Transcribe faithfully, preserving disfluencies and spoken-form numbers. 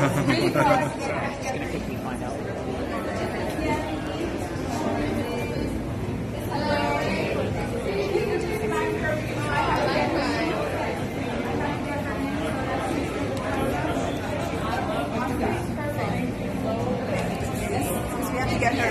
Just gonna quickly find out. We have to get her